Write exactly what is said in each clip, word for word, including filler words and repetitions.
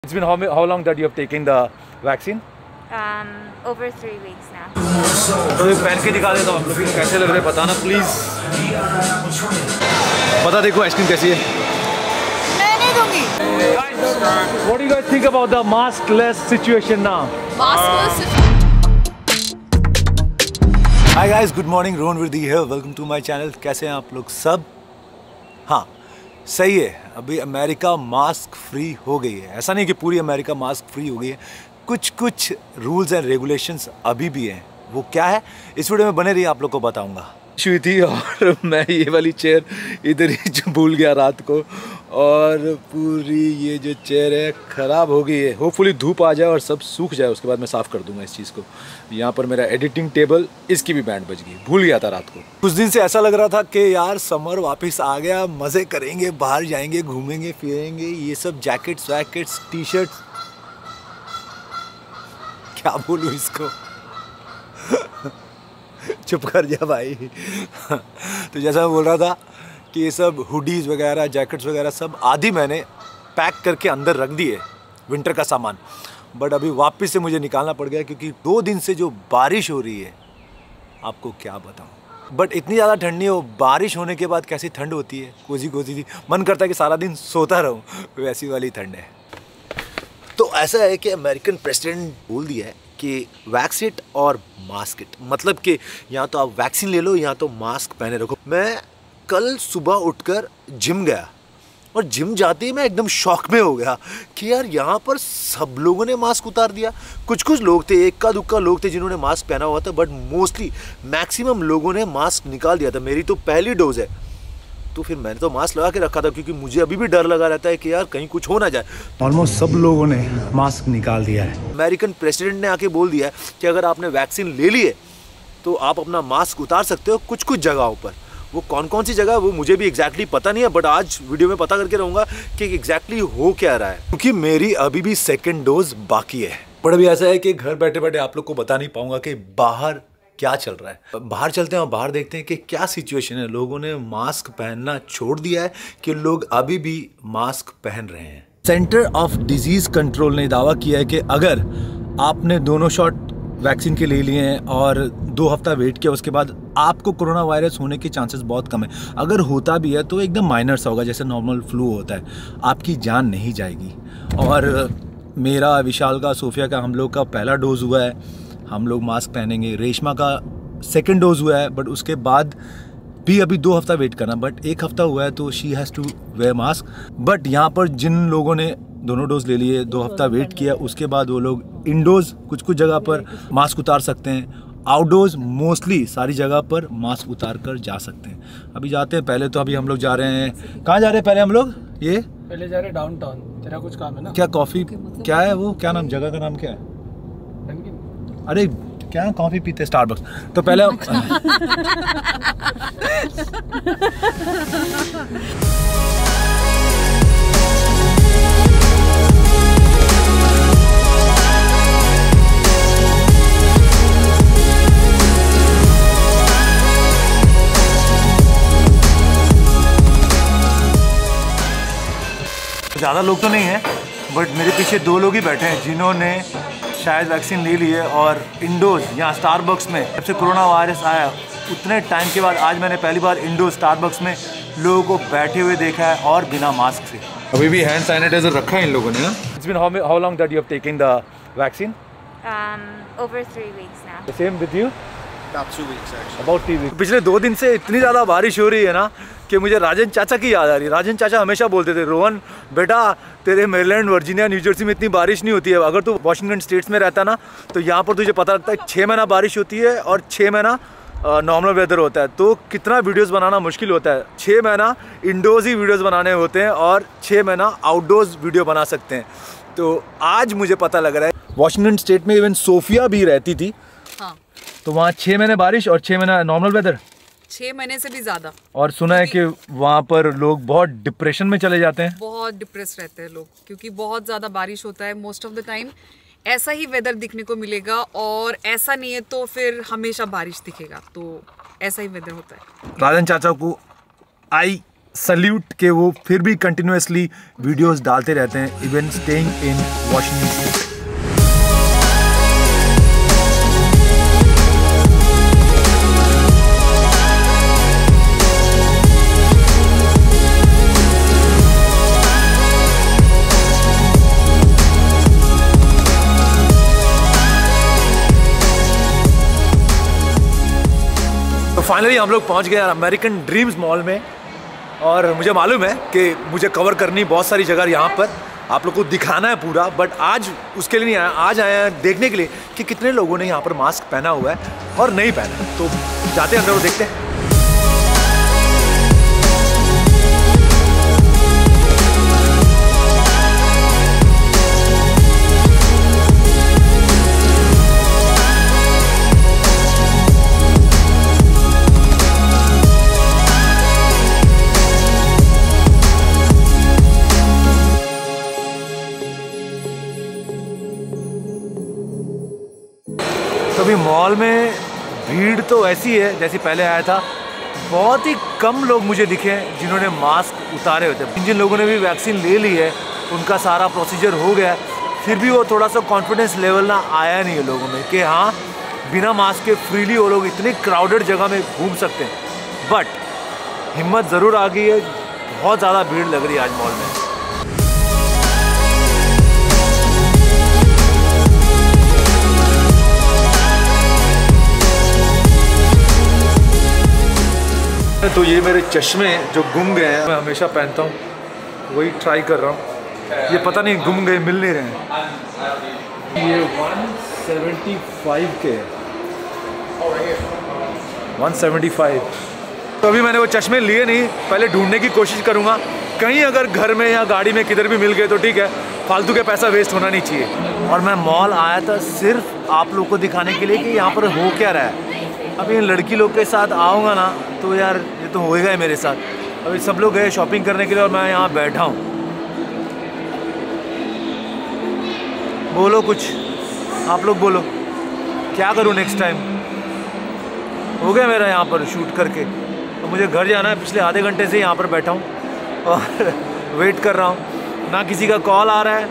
It's been how, how long that you have taken the vaccine? Um, over three weeks now. तो ये पहन के दिखा देता हूँ आप लोग को कैसे लग रहे हैं बताना प्लीज। बता देखो आइसक्रीम कैसी है। मैं नहीं दूंगी। What do you guys think about the maskless situation now? Maskless. Hi guys, good morning. Rohan Virdi here. Welcome to my channel. कैसे हैं आप लोग सब? हाँ, सही है। अभी अमेरिका मास्क फ्री हो गई है। ऐसा नहीं कि पूरी अमेरिका मास्क फ्री हो गई है। कुछ कुछ रूल्स एंड रेगुलेशंस अभी भी हैं। वो क्या है इस वीडियो में बने रहिए, आप लोग को बताऊंगा। शुरू थी और मैं ये वाली चेयर इधर ही जो भूल गया रात को, और पूरी ये जो चेयर है ख़राब हो गई है। होपफुली धूप आ जाए और सब सूख जाए, उसके बाद मैं साफ़ कर दूंगा इस चीज़ को। यहाँ पर मेरा एडिटिंग टेबल, इसकी भी बैंड बज गई, भूल गया था रात को। कुछ दिन से ऐसा लग रहा था कि यार समर वापस आ गया, मज़े करेंगे, बाहर जाएंगे, घूमेंगे फिरेंगे, ये सब जैकेट्स वैकेट्स टी शर्ट्स, क्या बोलूँ इसको चुप कर जा भाई। तो जैसा मैं बोल रहा था कि ये सब हुडीज़ वगैरह जैकेट्स वगैरह सब आधी मैंने पैक करके अंदर रख दिए, विंटर का सामान। बट अभी वापस से मुझे निकालना पड़ गया क्योंकि दो दिन से जो बारिश हो रही है, आपको क्या बताऊं। बट इतनी ज़्यादा ठंड नहीं हो, बारिश होने के बाद कैसी ठंड होती है, कोजी कोजी सी, मन करता है कि सारा दिन सोता रहूं, वैसी वाली ठंड है। तो ऐसा है कि अमेरिकन प्रेसिडेंट बोल दिया है कि वैक्सीट और मास्क इट, मतलब कि या तो आप वैक्सीन ले लो या तो मास्क पहने रखो। मैं कल सुबह उठकर जिम गया और जिम जाते ही मैं एकदम शॉक में हो गया कि यार यहाँ पर सब लोगों ने मास्क उतार दिया। कुछ कुछ लोग थे, इक्का दुक्का लोग थे जिन्होंने मास्क पहना हुआ था, बट मोस्टली मैक्सिमम लोगों ने मास्क निकाल दिया था। मेरी तो पहली डोज है, तो फिर मैंने तो मास्क लगा के रखा था क्योंकि मुझे अभी भी डर लगा रहता है कि यार कहीं कुछ हो ना जाए। ऑलमोस्ट सब लोगों ने मास्क निकाल दिया है। अमेरिकन प्रेसिडेंट ने आके बोल दिया है कि अगर आपने वैक्सीन ले ली है तो आप अपना मास्क उतार सकते हो कुछ कुछ जगहों पर। वो कौन कौन सी जगह वो मुझे भी एग्जैक्टली पता नहीं है, बट आज वीडियो में पता करके रहूँगा कि एग्जैक्टली हो क्या रहा है, क्योंकि मेरी अभी भी सेकेंड डोज बाकी है। पर अभी ऐसा है कि घर बैठे बैठे आप लोग को बता नहीं पाऊंगा कि बाहर क्या चल रहा है। बाहर चलते हैं और बाहर देखते हैं कि क्या सिचुएशन है। लोगों ने मास्क पहनना छोड़ दिया है कि लोग अभी भी मास्क पहन रहे हैं। सेंटर ऑफ डिजीज कंट्रोल ने दावा किया है कि अगर आपने दोनों शॉट वैक्सीन के ले लिए हैं और दो हफ्ता वेट किया, उसके बाद आपको कोरोना वायरस होने के चांसेस बहुत कम है। अगर होता भी है तो एकदम माइनर सा होगा, जैसे नॉर्मल फ्लू होता है, आपकी जान नहीं जाएगी। और मेरा, विशाल का, सोफिया का, हम लोग का पहला डोज हुआ है, हम लोग मास्क पहनेंगे। रेशमा का सेकेंड डोज हुआ है, बट उसके बाद भी अभी दो हफ्ता वेट करना, बट एक हफ्ता हुआ है तो she has to wear mask. But यहाँ पर जिन लोगों ने दोनों डोज ले लिए, दो हफ्ता वेट किया, उसके बाद वो लोग इंडोर्स कुछ कुछ जगह पर मास्क उतार सकते हैं, आउटडोर्स मोस्टली सारी जगह पर मास्क उतार कर जा सकते हैं। अभी जाते हैं। पहले तो अभी हम लोग जा रहे हैं, कहाँ जा रहे हैं पहले हम लोग? ये पहले जा रहे हैं डाउनटाउन। तेरा कुछ काम है ना? क्या कॉफ़ी क्या है वो, क्या नाम, जगह का नाम क्या है? अरे क्या कॉफी पीते स्टारबक्स। तो पहले ज़्यादा लोग तो नहीं हैं, बट मेरे पीछे दो लोग ही बैठे हैं जिन्होंने शायद वैक्सीन ले ली है। और इंडोर्स यहाँ स्टारबक्स में जब से कोरोना वायरस आया उतने टाइम के बाद आज मैंने पहली बार इंडोर स्टारबक्स में लोगों को बैठे हुए देखा है, और बिना मास्क से। अभी भी हैंड सैनिटाइजर रखा है इन लोगों ने। It's been how how long that you have taken the vaccine? Um, over three weeks now. The same with you? About two weeks actually. About two weeks. पिछले दो दिन से इतनी ज़्यादा बारिश हो रही है ना कि मुझे राजन चाचा की याद आ रही है। राजन चाचा हमेशा बोलते थे, रोहन बेटा तेरे मेरीलैंड, वर्जीनिया, न्यू जर्सी में इतनी बारिश नहीं होती है। अगर तू वाशिंगटन स्टेट्स में रहता ना तो यहाँ पर तुझे पता लगता है छः महीना बारिश होती है और छः महीना नॉर्मल वेदर होता है। तो कितना वीडियोस बनाना मुश्किल होता है। छः महीना इंडोर्स ही वीडियोस बनाने होते हैं और छः महीना आउटडोर्स वीडियो बना सकते हैं। तो आज मुझे पता लग रहा है वाशिंगटन स्टेट में इवन सोफिया भी रहती थी, हाँ, तो वहाँ छः महीने बारिश और छः महीना नॉर्मल वेदर, छह महीने से भी ज्यादा। और सुना है कि वहाँ पर लोग बहुत डिप्रेशन में चले जाते हैं, बहुत डिप्रेस रहते हैं लोग, क्योंकि बहुत ज्यादा बारिश होता है। मोस्ट ऑफ द टाइम ऐसा ही वेदर दिखने को मिलेगा, और ऐसा नहीं है तो फिर हमेशा बारिश दिखेगा, तो ऐसा ही वेदर होता है। राजन चाचा को आई सल्यूट के वो फिर भी कंटिन्यूसली वीडियोस डालते रहते हैं even staying in Washington state. तो फाइनली हम लोग पहुंच गए अमेरिकन ड्रीम्स मॉल में और मुझे मालूम है कि मुझे कवर करनी बहुत सारी जगह यहाँ पर आप लोग को दिखाना है पूरा, बट आज उसके लिए नहीं आया। आज आया हैं देखने के लिए कि कितने लोगों ने यहाँ पर मास्क पहना हुआ है और नहीं पहना। तो जाते हैं अंदर और देखते हैं। तो अभी मॉल में भीड़ तो ऐसी है जैसी पहले आया था। बहुत ही कम लोग मुझे दिखे जिन्होंने मास्क उतारे हुए थे। जिन जिन लोगों ने भी वैक्सीन ले ली है उनका सारा प्रोसीजर हो गया, फिर भी वो थोड़ा सा कॉन्फिडेंस लेवल ना आया नहीं है लोगों में कि हाँ बिना मास्क के फ्रीली वो लोग इतनी क्राउडेड जगह में घूम सकते हैं। बट हिम्मत ज़रूर आ गई है, बहुत ज़्यादा भीड़ लग रही है आज मॉल में। तो ये मेरे चश्मे जो गुम गए हैं, मैं हमेशा पहनता हूँ, वही ट्राई कर रहा हूँ। ये पता नहीं गुम गए, मिल नहीं रहे हैं। ये एक सौ पचहत्तर के है, एक सौ पचहत्तर। तो अभी मैंने वो चश्मे लिए नहीं, पहले ढूंढने की कोशिश करूँगा। कहीं अगर घर में या गाड़ी में किधर भी मिल गए तो ठीक है, फालतू के पैसा वेस्ट होना नहीं चाहिए। और मैं मॉल आया था सिर्फ आप लोग को दिखाने के लिए कि यहाँ पर हो क्या रहा है। अभी इन लड़की लोग के साथ आऊँगा ना तो यार ये तो होएगा ही मेरे साथ। अभी सब लोग गए शॉपिंग करने के लिए और मैं यहाँ बैठा हूँ। बोलो कुछ, आप लोग बोलो, क्या करूँ नेक्स्ट टाइम। हो गया मेरा यहाँ पर शूट करके, तो मुझे घर जाना है। पिछले आधे घंटे से यहाँ पर बैठा हूँ और वेट कर रहा हूँ। ना किसी का कॉल आ रहा है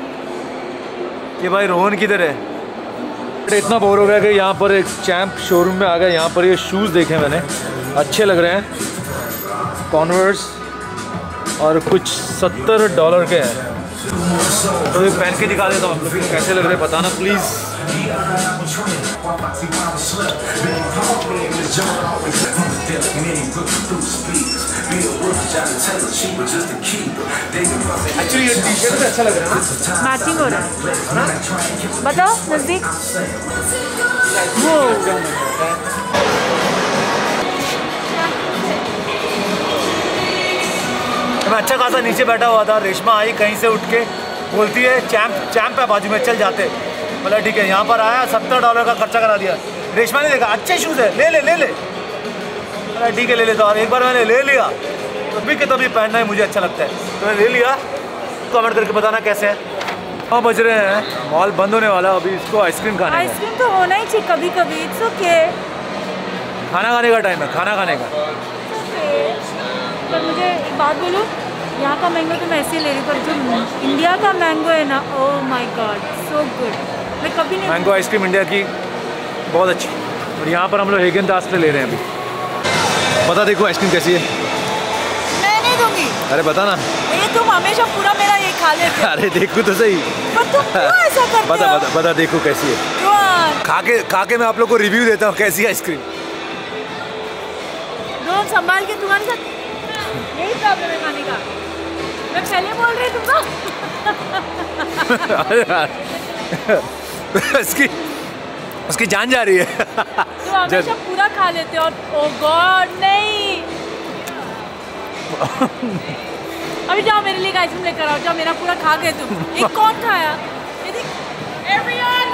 कि भाई रोहन किधर है। इतना बोर हो गया कि यहाँ पर एक चैम्प शोरूम में आ गया। यहाँ पर ये शूज़ देखे मैंने, अच्छे लग रहे हैं, कॉन्वर्स, और कुछ सत्तर डॉलर के हैं। तो ये पहन के दिखा देता हूँ कैसे लग रहे हैं, बताना प्लीज़। एक्चुअली ये टी शर्ट अच्छा लग रहा है, मैचिंग हो रहा है। बताओ नजदीक। वो मैं अच्छा खासा नीचे बैठा हुआ था, रेशमा आई कहीं से उठ के, बोलती है चैम्प चैम्प है बाजू में, चल जाते। बोला ठीक है। यहाँ पर आया, सत्तर डॉलर का खर्चा करा दिया। रेशमा ने देखा अच्छे शूज़ है, ले ले ले ले। बोला ठीक है ले लेता। और एक बार मैंने ले लिया, तभी के तभी पहनना ही मुझे अच्छा लगता है, तो मैंने ले लिया। कमेंट करके बताना कैसे है। हाँ बज रहे हैं, मॉल बंद होने वाला। अभी इसको आइसक्रीम खाने का, आइसक्रीम तो होना ही चाहिए कभी कभी। इट्स ओके, खाना खाने का टाइम है, खाना खाने का। पर मुझे एक बात बोलूँ, यहाँ का मैंगो तो मैं ऐसे ले रही हूँ, पर जो इंडिया का मैंगो है ना, oh my god so good. मैं कभी नहीं, मैंगो आइसक्रीम इंडिया की बहुत अच्छी। और यहाँ पर हम लोग हेगन दास पे ले रहे हैं अभी। बता देखो आइसक्रीम कैसी है। मैं नहीं दूंगी। अरे बता ना। ये तुम हमेशा पूरा मेरा ये खा लेते हो। अरे देखो तो सही। पर तुम क्यों ऐसा करते हो? बता बता बता देखो कैसी है। रोहन, खा के खा के मैं आप लोग को रिव्यू देता हूँ कैसी है आइसक्रीम। रोहन संभाल के, तुम्हारे साथ यही प्रॉब्लम है खाने का। मैं पहले बोल रही तुमको। उसकी उसकी जान जा रही है। तुम हमेशा पूरा खा लेते हो। ओह गॉड नहीं। अभी जाओ मेरे लिए आइसक्रीम लेकर आओ, जाओ। मेरा पूरा खा गए तुम। एक कौन खाया? ये देख, एवरीवन।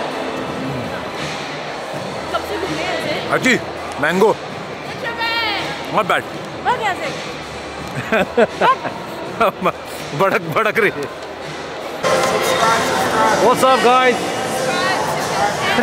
कब से घूम रहे हैं ऐसे? अच्छी मैंगो, नॉट बैड। भाग यहाँ से। भड़क भड़क रही है। What's up guys?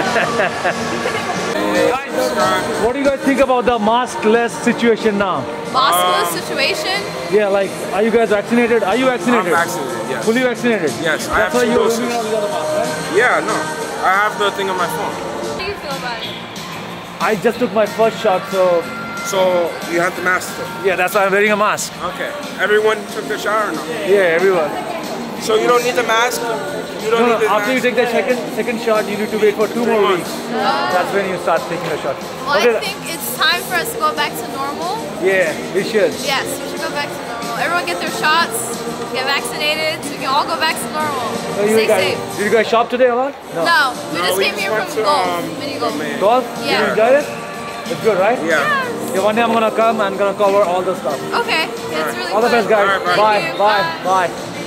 What do you guys think about the maskless situation now? Mask um, situation? Yeah, like, are you guys vaccinated? Are you vaccinated? I'm vaccinated, yes. Fully vaccinated? Yes, I That's have why two you're doses. roaming around without a mask, right? Yeah, no. I have the thing on my phone. How do you feel about it? I just took my first shot, so... So, you have the mask still? Yeah, that's why I'm wearing a mask. Okay. Everyone took their shot or no? Yeah, everyone. So, you don't need the mask? You don't No, need no, the after mask? you take the second, second shot, you need to wait for two Three more months. weeks. That's when you start taking the shot. Well, Okay, I think it's time for us to go back to normal. yeah, we should. Yes, we should go back to normal. Everyone get their shots, get vaccinated, so we can all go back to normal. So you Stay guys, safe. did you guys shop today or what? No, we No, just we came just here went from to, golf, um, mini golf. Domain. Golf? Yeah. Did you enjoy it? It's good, right? Yeah. Yeah, one day I'm gonna come and gonna cover all the stuff. Okay, that's really All the good. best, guys. Alright, Bye, Thank you. bye, bye.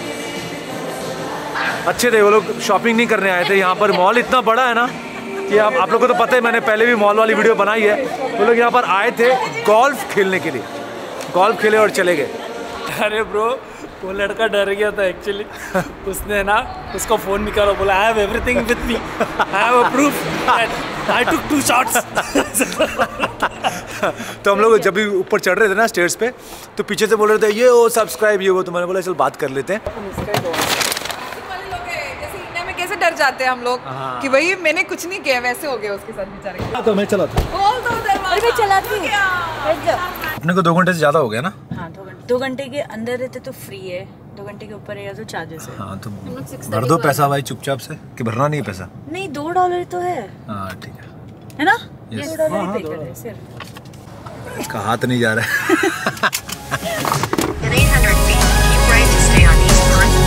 अच्छे थे वो लोग, shopping नहीं करने आए थे यहाँ पर। मॉल इतना बड़ा है ना कि आप आप लोगों को तो पता है, मैंने पहले भी मॉल वाली वीडियो बनाई है। वो लोग यहाँ पर आए थे गोल्फ खेलने के लिए, गोल्फ खेले और चले गए। अरे ब्रो, वो लड़का डर गया था एक्चुअली। उसने ना उसको फोन निकाला, बोला I have everything with me, I have a proof I took two shots. तो हम लोग जब भी ऊपर चढ़ रहे थे ना स्टेयर्स पे, तो पीछे से बोल रहे थे ये वो सब्सक्राइब ये वो, तो मैंने बोला चल बात कर लेते हैं। कैसे डर जाते हैं हम लोग कि भाई मैंने कुछ नहीं किया, वैसे हो गया उसके साथ बेचारे। तो मैं चला था। बोल दो दरवाजा। मैं चलाती हूँ। अपने को दो घंटे से ज़्यादा हो गया ना? हाँ, दो घंटे दो घंटे के अंदर रहते तो फ्री है, दो घंटे के ऊपर है तो चार्जेस है। हाँ तो भर दो पैसा भाई चुपचाप से, कि भरना नहीं है पैसा? नहीं, दो डॉलर तो है, हाँ ठीक है, है ना? Yes. दो डॉलर ही पे कर रहे हैं सिर्फ। इसका हाथ नहीं जा रहा है। In eight hundred feet, keep right to stay on East Pond.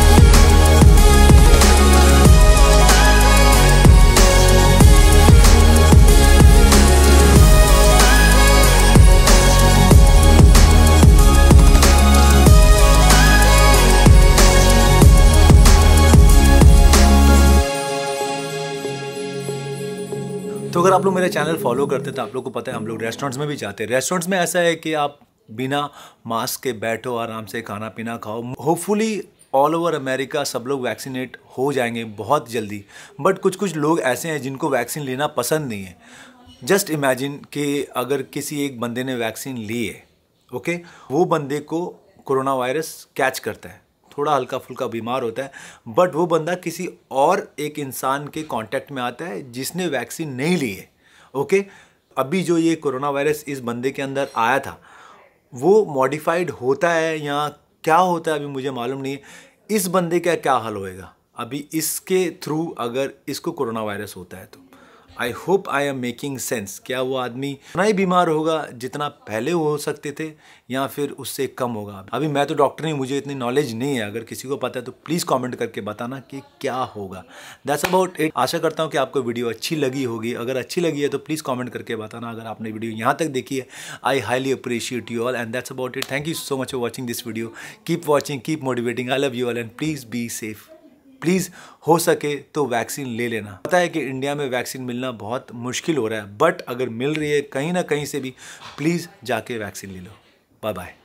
तो अगर आप लोग मेरा चैनल फॉलो करते तो आप लोग को पता है हम लोग रेस्टोरेंट्स में भी जाते हैं। रेस्टोरेंट्स में ऐसा है कि आप बिना मास्क के बैठो, आराम से खाना पीना खाओ। होपफुली ऑल ओवर अमेरिका सब लोग वैक्सीनेट हो जाएंगे बहुत जल्दी, बट कुछ कुछ लोग ऐसे हैं जिनको वैक्सीन लेना पसंद नहीं है। जस्ट इमेजिन कि अगर किसी एक बंदे ने वैक्सीन ली है, ओके, वो बंदे को कोरोना वायरस कैच करता है, थोड़ा हल्का फुल्का बीमार होता है, बट वो बंदा किसी और एक इंसान के कांटेक्ट में आता है जिसने वैक्सीन नहीं ली है, ओके। अभी जो ये कोरोना वायरस इस बंदे के अंदर आया था वो मॉडिफाइड होता है या क्या होता है अभी मुझे मालूम नहीं है। इस बंदे का क्या हाल होएगा अभी इसके थ्रू अगर इसको कोरोना वायरस होता है तो। I hope I am making sense. क्या वो आदमी उतना ही बीमार होगा जितना पहले हो सकते थे या फिर उससे कम होगा? अभी मैं तो डॉक्टर नहीं, मुझे इतनी नॉलेज नहीं है। अगर किसी को पता है तो प्लीज़ कमेंट करके बताना कि क्या होगा। That's about it. आशा करता हूँ कि आपको वीडियो अच्छी लगी होगी। अगर अच्छी लगी है तो प्लीज़ कमेंट करके बताना। अगर आपने वीडियो यहाँ तक देखी है, I highly appreciate you all and that's about it. Thank you so much for watching this video. Keep watching, keep motivating. I love you all and please be safe. Please हो सके तो vaccine ले लेना। पता है कि India में vaccine मिलना बहुत मुश्किल हो रहा है, बट अगर मिल रही है कहीं ना कहीं से भी, प्लीज़ जाके वैक्सीन ले लो। Bye bye.